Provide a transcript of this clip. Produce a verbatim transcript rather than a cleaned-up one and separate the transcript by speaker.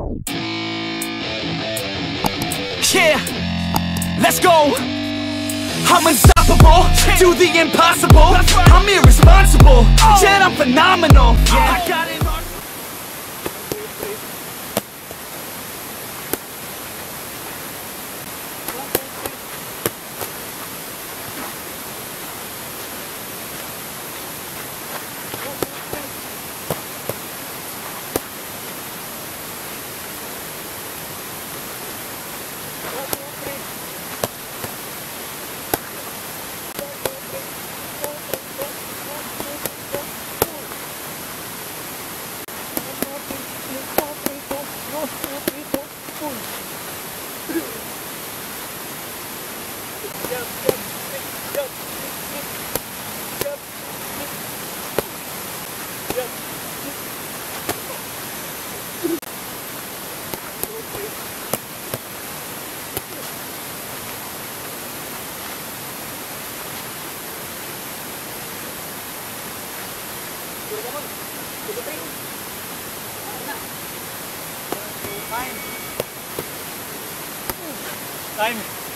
Speaker 1: Yeah, let's go. I'm unstoppable, do the impossible. I'm irresponsible, yet I'm phenomenal. I got it. Time.